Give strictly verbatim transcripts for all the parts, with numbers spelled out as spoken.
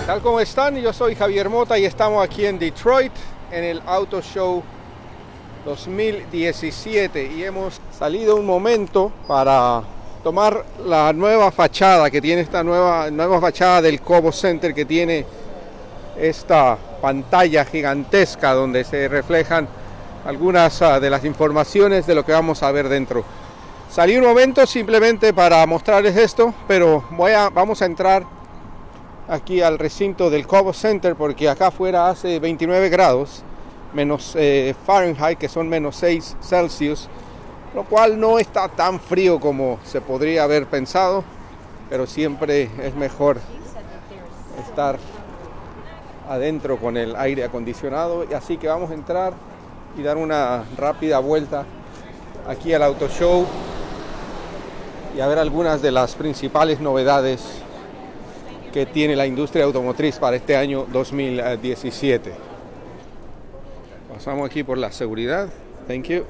Tal como están, yo soy Javier Mota y estamos aquí en Detroit en el Auto Show dos mil diecisiete y hemos salido un momento para tomar la nueva fachada que tiene esta nueva, nueva fachada del Cobo Center, que tiene esta pantalla gigantesca donde se reflejan algunas uh, de las informaciones de lo que vamos a ver dentro. Salí un momento simplemente para mostrarles esto, pero voy a, vamos a entrar aquí al recinto del Cobo Center porque acá afuera hace veintinueve grados menos eh, Fahrenheit, que son menos seis Celsius, lo cual no está tan frío como se podría haber pensado, pero siempre es mejor estar adentro con el aire acondicionado. Y así que vamos a entrar y dar una rápida vuelta aquí al Auto Show y a ver algunas de las principales novedades que tiene la industria automotriz para este año dos mil diecisiete. Pasamos aquí por la seguridad. Thank you.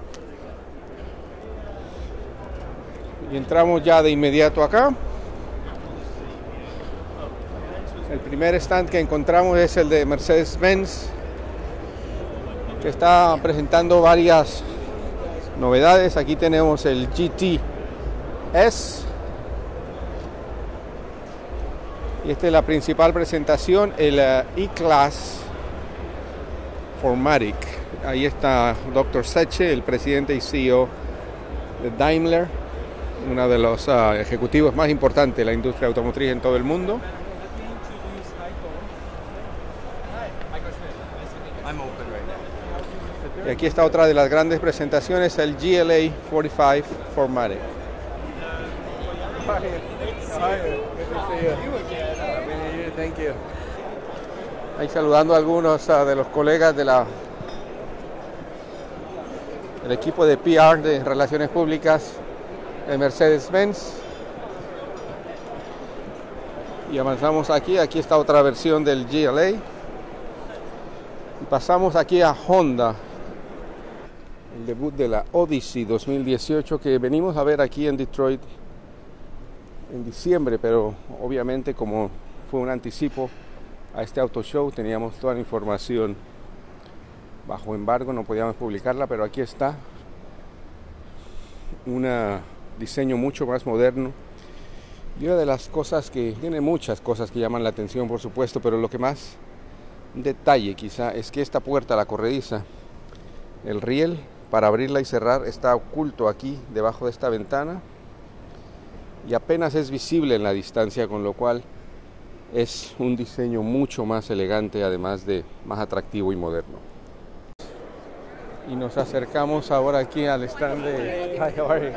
Y entramos ya de inmediato acá. El primer stand que encontramos es el de Mercedes-Benz, que está presentando varias novedades. Aquí tenemos el G T S. Y esta es la principal presentación, el uh, E-Class cuatro matic. Ahí está doctor Seche, el presidente y C E O de Daimler, uno de los uh, ejecutivos más importantes de la industria automotriz en todo el mundo. Y aquí está otra de las grandes presentaciones, el G L A cuarenta y cinco cuatro matic. Thank you. Ahí saludando a algunos uh, de los colegas de la del equipo de P R, de Relaciones Públicas de Mercedes-Benz. Y avanzamos aquí, aquí está otra versión del G L A. Y pasamos aquí a Honda, el debut de la Odyssey dos mil dieciocho, que venimos a ver aquí en Detroit en diciembre, pero obviamente como fue un anticipo a este auto show, teníamos toda la información bajo embargo, no podíamos publicarla, pero aquí está un diseño mucho más moderno. Y una de las cosas que tiene muchas cosas que llaman la atención, por supuesto, pero lo que más detalle quizá es que esta puerta, la corrediza, el riel para abrirla y cerrar está oculto aquí debajo de esta ventana y apenas es visible en la distancia, con lo cual es un diseño mucho más elegante, además de más atractivo y moderno. Y nos acercamos ahora aquí al stand de Hi, how are you?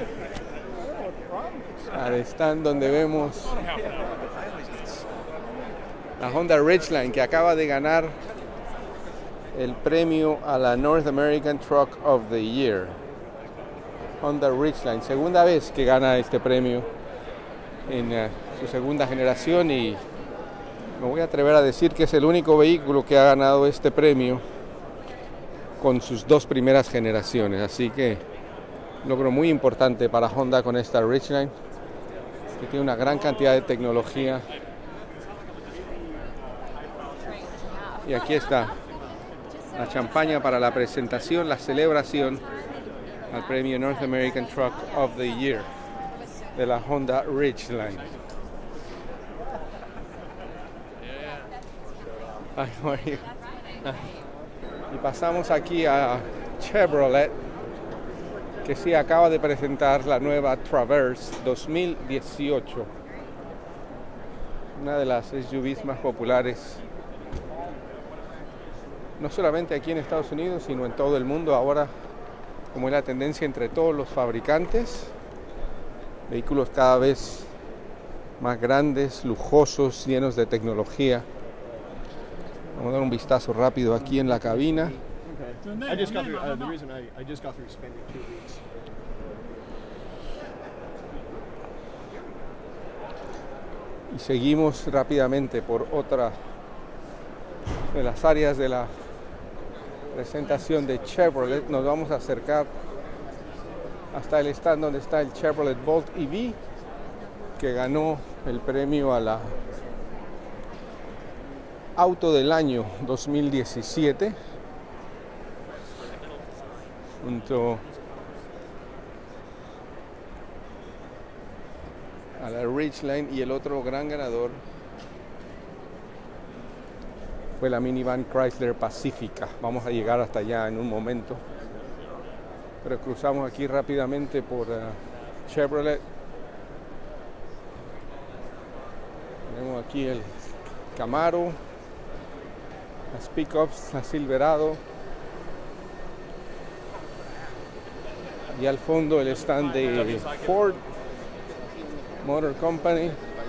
Al stand donde vemos la Honda Ridgeline, que acaba de ganar el premio a la North American Truck of the Year. Honda Ridgeline, segunda vez que gana este premio en uh, su segunda generación, y me voy a atrever a decir que es el único vehículo que ha ganado este premio con sus dos primeras generaciones. Así que logro muy importante para Honda con esta Ridgeline, que tiene una gran cantidad de tecnología. Y aquí está la champaña para la presentación, la celebración al premio North American Truck of the Year de la Honda Ridgeline. Hi, how are you? Y pasamos aquí a Chevrolet, que sí acaba de presentar la nueva Traverse dos mil dieciocho, una de las S U Vs más populares, no solamente aquí en Estados Unidos, sino en todo el mundo. Ahora, como es la tendencia entre todos los fabricantes, vehículos cada vez más grandes, lujosos, llenos de tecnología. Vamos a dar un vistazo rápido aquí en la cabina. I just got through, uh, the reason I, I just got through spending two weeks. Y seguimos rápidamente por otra de las áreas de la presentación de Chevrolet. Nos vamos a acercar hasta el stand donde está el Chevrolet Bolt E V, que ganó el premio a la auto del año dos mil diecisiete, junto a la Ridgeline, y el otro gran ganador fue la minivan Chrysler Pacifica. Vamos a llegar hasta allá en un momento, pero cruzamos aquí rápidamente por uh, Chevrolet. Tenemos aquí el Camaro, las pickups, la Silverado, y al fondo el stand de Ford Motor Company.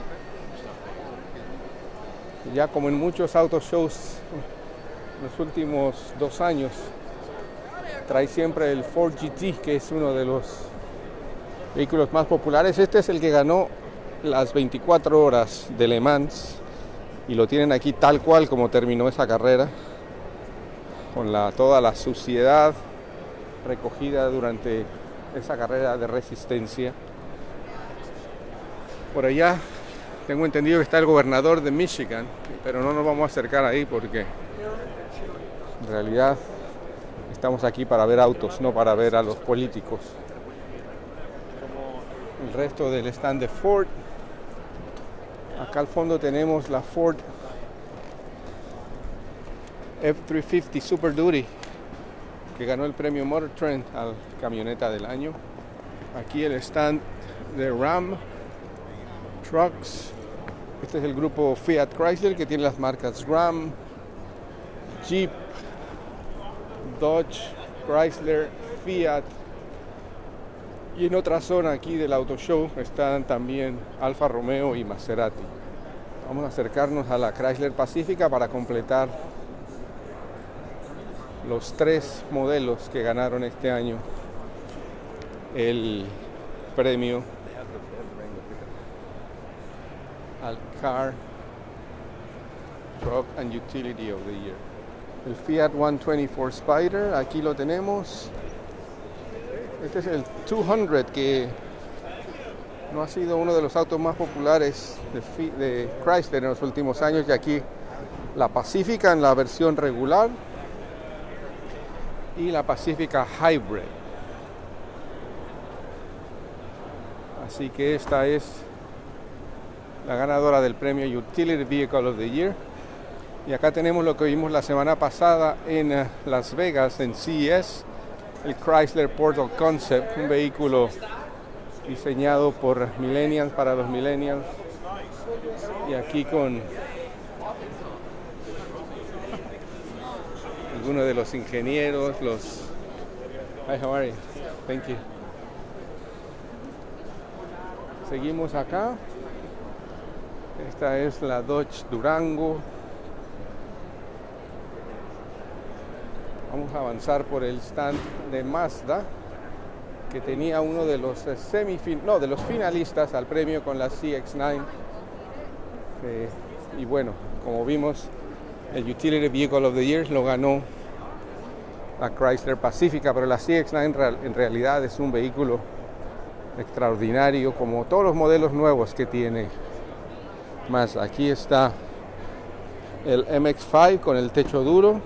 Ya como en muchos auto shows en los últimos dos años, trae siempre el Ford G T, que es uno de los vehículos más populares. Este es el que ganó las veinticuatro horas de Le Mans, y lo tienen aquí tal cual como terminó esa carrera, con la, toda la suciedad recogida durante esa carrera de resistencia. Por allá tengo entendido que está el gobernador de Michigan, pero no nos vamos a acercar ahí porque en realidad estamos aquí para ver autos, no para ver a los políticos. El resto del stand de Ford. Acá al fondo tenemos la Ford F trescientos cincuenta Super Duty, que ganó el premio Motor Trend al camioneta del año. Aquí el stand de Ram Trucks. Este es el grupo Fiat Chrysler, que tiene las marcas Ram, Jeep, Dodge, Chrysler, Fiat. Y en otra zona aquí del Auto Show están también Alfa Romeo y Maserati. Vamos a acercarnos a la Chrysler Pacifica para completar los tres modelos que ganaron este año el premio al Car, Truck and Utility of the Year. El Fiat ciento veinticuatro Spider, aquí lo tenemos. Este es el doscientos, que no ha sido uno de los autos más populares de, de Chrysler en los últimos años, y aquí la Pacifica en la versión regular y la Pacifica Hybrid. Así que esta es la ganadora del premio Utility Vehicle of the Year. Y acá tenemos lo que vimos la semana pasada en uh, Las Vegas, en C E S, el Chrysler Portal Concept, un vehículo diseñado por millennials para los millennials. Y aquí con algunos de los ingenieros, los... Hi, how are you? Thank you. Seguimos acá. Esta es la Dodge Durango. Vamos a avanzar por el stand de Mazda, que tenía uno de los semifin no, de los finalistas al premio con la C X nueve. Eh, y bueno, como vimos, el Utility Vehicle of the Year lo ganó la Chrysler Pacifica, pero la C X nueve en, real, en realidad es un vehículo extraordinario, como todos los modelos nuevos que tiene Mazda. Aquí está el M X cinco con el techo duro.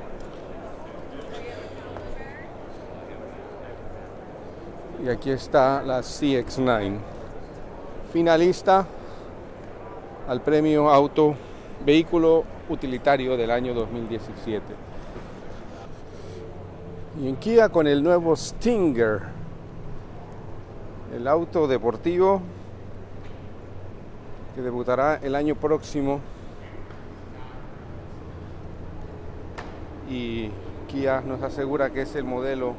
Y aquí está la C X nueve, finalista al premio Auto Vehículo Utilitario del año dos mil diecisiete. Y en Kia con el nuevo Stinger, el auto deportivo que debutará el año próximo. Y Kia nos asegura que es el modelo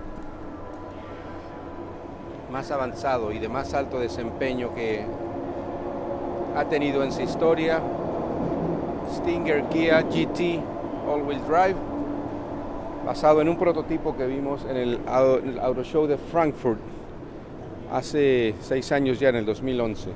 más avanzado y de más alto desempeño que ha tenido en su historia. Stinger Kia G T All-Wheel Drive, basado en un prototipo que vimos en el Auto Show de Frankfurt hace seis años ya, en el dos mil once.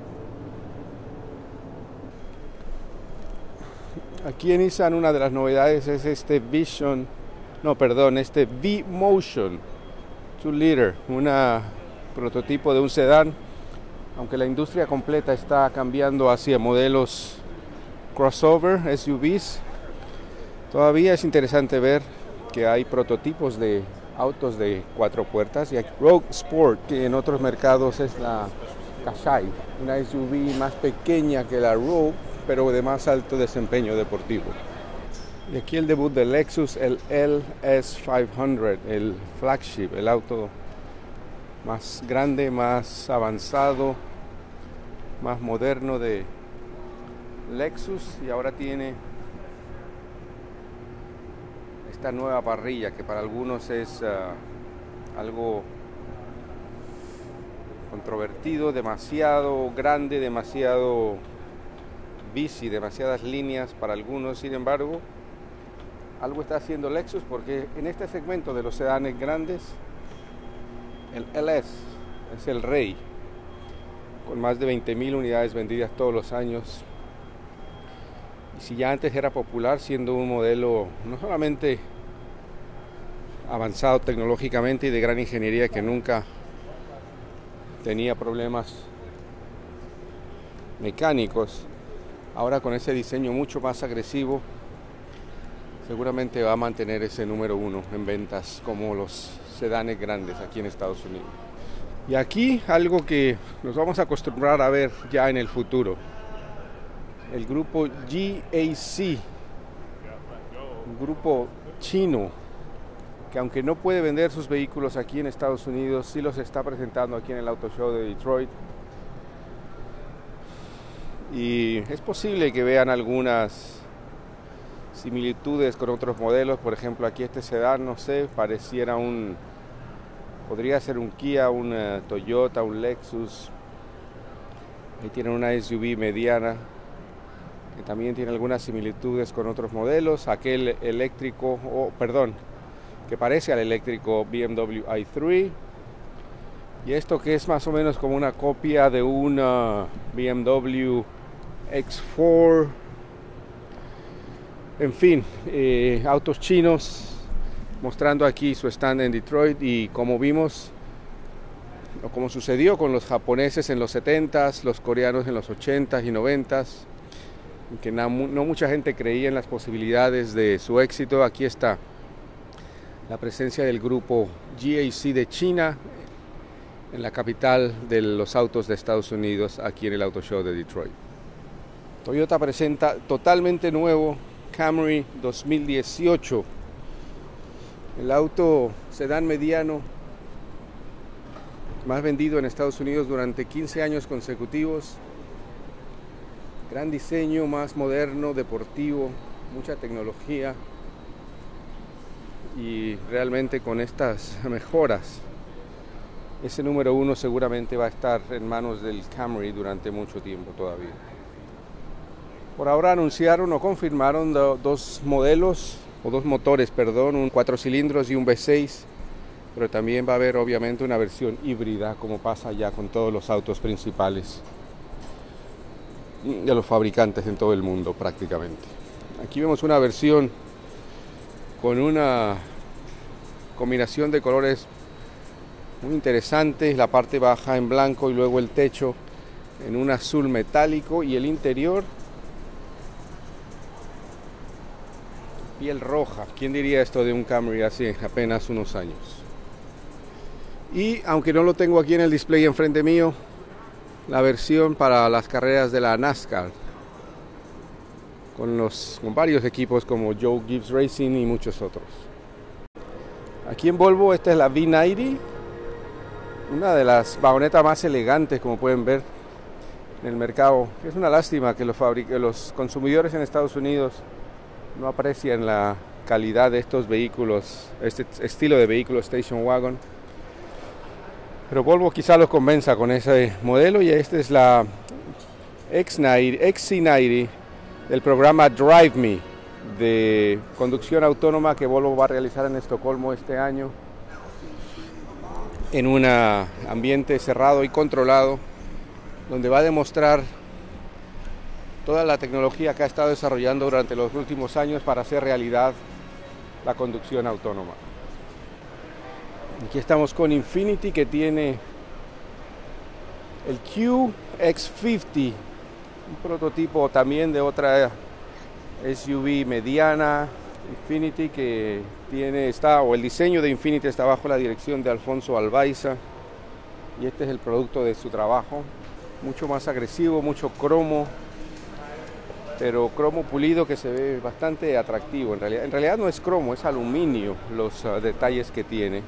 Aquí en Nissan una de las novedades es este Vision, no, perdón, este V-Motion dos liter, una prototipo de un sedán, aunque la industria completa está cambiando hacia modelos crossover, S U Vs. Todavía es interesante ver que hay prototipos de autos de cuatro puertas y hay Rogue Sport, que en otros mercados es la Qashqai, una S U V más pequeña que la Rogue, pero de más alto desempeño deportivo. Y aquí el debut del Lexus, el L S quinientos, el flagship, el auto más grande, más avanzado, más moderno de Lexus, y ahora tiene esta nueva parrilla que para algunos es uh, algo controvertido, demasiado grande, demasiado bici, demasiadas líneas para algunos. Sin embargo, algo está haciendo Lexus, porque en este segmento de los sedanes grandes el L S es el rey, con más de veinte mil unidades vendidas todos los años. Y si ya antes era popular, siendo un modelo no solamente avanzado tecnológicamente y de gran ingeniería, que nunca tenía problemas mecánicos, ahora con ese diseño mucho más agresivo, seguramente va a mantener ese número uno en ventas como los sedanes grandes aquí en Estados Unidos. Y aquí algo que nos vamos a acostumbrar a ver ya en el futuro: el grupo G A C, un grupo chino que, aunque no puede vender sus vehículos aquí en Estados Unidos, sí los está presentando aquí en el Auto Show de Detroit. Y es posible que vean algunas similitudes con otros modelos. Por ejemplo, aquí este sedán, no sé, pareciera un, podría ser un Kia, un uh, Toyota, un Lexus. Ahí tienen una S U V mediana que también tiene algunas similitudes con otros modelos. Aquel eléctrico, oh, perdón, que parece al eléctrico B M W i tres. Y esto que es más o menos como una copia de una B M W X cuatro. En fin, eh, autos chinos mostrando aquí su stand en Detroit. Y como vimos, o como sucedió con los japoneses en los setentas, los coreanos en los ochentas y noventas, que no, no mucha gente creía en las posibilidades de su éxito, aquí está la presencia del grupo G A C de China en la capital de los autos de Estados Unidos, aquí en el Auto Show de Detroit. Toyota presenta totalmente nuevo Camry dos mil dieciocho, el auto sedán mediano más vendido en Estados Unidos durante quince años consecutivos. Gran diseño, más moderno, deportivo, mucha tecnología, y realmente con estas mejoras ese número uno seguramente va a estar en manos del Camry durante mucho tiempo todavía. Por ahora anunciaron o confirmaron do, dos modelos, o dos motores, perdón, un cuatro cilindros y un V seis, pero también va a haber obviamente una versión híbrida, como pasa ya con todos los autos principales de los fabricantes en todo el mundo prácticamente. Aquí vemos una versión con una combinación de colores muy interesante, la parte baja en blanco y luego el techo en un azul metálico, y el interior piel roja. ¿Quién diría esto de un Camry hace apenas unos años? Y aunque no lo tengo aquí en el display enfrente mío, la versión para las carreras de la NASCAR, con, los, con varios equipos como Joe Gibbs Racing y muchos otros. Aquí en Volvo, esta es la V noventa, una de las vagonetas más elegantes, como pueden ver, en el mercado. Es una lástima que los, fabric- los consumidores en Estados Unidos no aprecian la calidad de estos vehículos, este estilo de vehículo station wagon. Pero Volvo quizá los convenza con ese modelo, y esta es la X C noventa del programa Drive Me de conducción autónoma que Volvo va a realizar en Estocolmo este año, en un ambiente cerrado y controlado, donde va a demostrar toda la tecnología que ha estado desarrollando durante los últimos años para hacer realidad la conducción autónoma. Aquí estamos con Infiniti, que tiene el Q X cincuenta Un prototipo también de otra S U V mediana, Infiniti, que tiene, está, o el diseño de Infiniti está bajo la dirección de Alfonso Albaiza, y este es el producto de su trabajo. Mucho más agresivo, mucho cromo, pero cromo pulido que se ve bastante atractivo. En realidad, en realidad no es cromo, es aluminio los uh, detalles que tiene.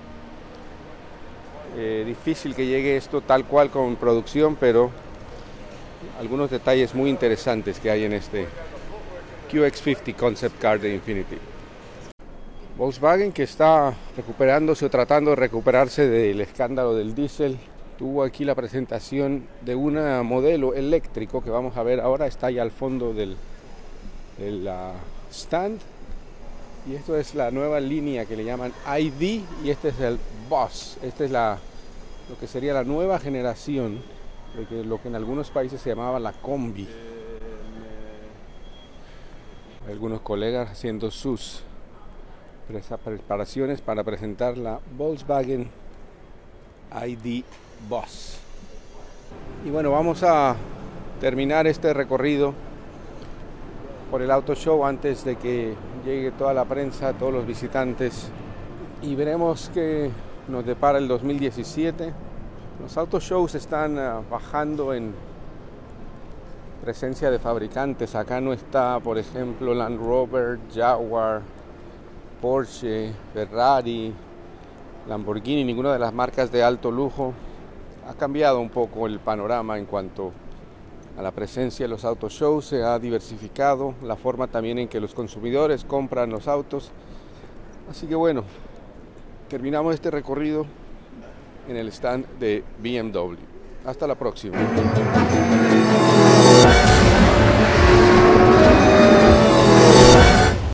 Eh, difícil que llegue esto tal cual con producción, pero algunos detalles muy interesantes que hay en este Q X cincuenta Concept Car de Infiniti. Volkswagen, que está recuperándose o tratando de recuperarse del escándalo del diésel, tuvo aquí la presentación de un modelo eléctrico que vamos a ver ahora. Está ahí al fondo del, del uh, stand, y esto es la nueva línea que le llaman I D, y este es el Boss. Esta es la, lo que sería la nueva generación de que, lo que en algunos países se llamaba la Combi. Algunos colegas haciendo sus preparaciones para presentar la Volkswagen I D Boss. Y bueno, vamos a terminar este recorrido por el Auto Show antes de que llegue toda la prensa, todos los visitantes, y veremos qué nos depara el dos mil diecisiete. Los Auto Shows están uh, bajando en presencia de fabricantes. Acá no está, por ejemplo, Land Rover, Jaguar, Porsche, Ferrari, Lamborghini, ninguna de las marcas de alto lujo. Ha cambiado un poco el panorama en cuanto a la presencia de los auto shows. Se ha diversificado la forma también en que los consumidores compran los autos. Así que bueno, terminamos este recorrido en el stand de B M W. Hasta la próxima.